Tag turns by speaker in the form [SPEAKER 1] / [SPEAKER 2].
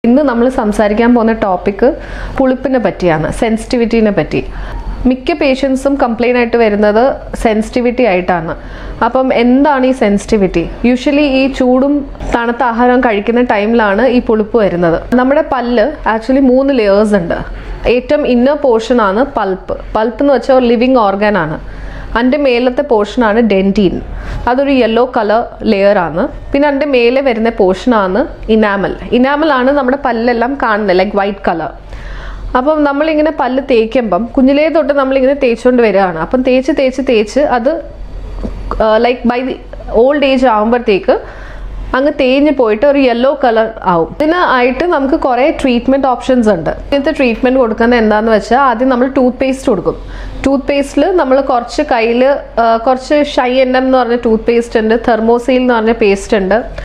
[SPEAKER 1] ഇന്ന് നമ്മൾ സംസാരിക്കാൻ പോകുന്ന ടോപ്പിക് പുളിപ്പിനെ പറ്റിയാണ്, സെൻസിറ്റിവിറ്റിനെ പറ്റി. മിക്ക പേഷ്യൻസും കംപ്ലൈൻ്റ് ആയിട്ട് വരുന്നത് സെൻസിറ്റിവിറ്റി ആയിട്ടാണ്. അപ്പം എന്താണ് ഈ സെൻസിറ്റിവിറ്റി? യൂഷ്വലി ഈ ചൂടും തണുത്ത ആഹാരം കഴിക്കുന്ന ടൈമിലാണ് ഈ പുളിപ്പ് വരുന്നത്. നമ്മുടെ പല്ല് ആക്ച്വലി 3 ലെയേഴ്സ് ഉണ്ട്. ഏറ്റവും ഇന്നർ പോർഷൻ ആണ് പൾപ്പ്. പൾപ്പ് എന്ന് വെച്ചാൽ ഒരു ലിവിങ് ഓർഗൻ ആണ്. അതിൻ്റെ മേലത്തെ പോർഷനാണ് ഡെൻറ്റീൻ. അതൊരു യെല്ലോ കളർ ലെയർ ആണ്. പിന്നെ അതിൻ്റെ മേലെ വരുന്ന പോർഷനാണ് ഇനാമൽ. ഇനാമൽ ആണ് നമ്മുടെ പല്ലെല്ലാം കാണുന്നത്, ലൈക്ക് വൈറ്റ് കളർ. അപ്പം നമ്മളിങ്ങനെ പല്ല് തേക്കുമ്പം കുഞ്ഞിലേ തൊട്ട് നമ്മളിങ്ങനെ തേച്ചുകൊണ്ട് വരികയാണ്. അപ്പം തേച്ച് അത് like by the old age ആകുമ്പോഴത്തേക്ക് അങ്ങ് തേഞ്ഞ് പോയിട്ട് ഒരു യെല്ലോ കളർ ആവും. ഇതിനായിട്ട് നമുക്ക് കുറേ ട്രീറ്റ്മെൻറ്റ് ഓപ്ഷൻസ് ഉണ്ട്. ഇങ്ങനത്തെ ട്രീറ്റ്മെൻറ്റ് കൊടുക്കുന്നത് എന്താണെന്ന് വെച്ചാൽ ആദ്യം നമ്മൾ ടൂത്ത് പേസ്റ്റ് കൊടുക്കും. ടൂത്ത് പേസ്റ്റിൽ നമ്മൾ കുറച്ച് കയ്യിൽ കുറച്ച് ഷൈ എൻ എം എന്ന് പറഞ്ഞ ടൂത്ത് പേസ്റ്റ് ഉണ്ട്, തെർമോസീൽ എന്ന് പറഞ്ഞ പേസ്റ്റ് ഉണ്ട്,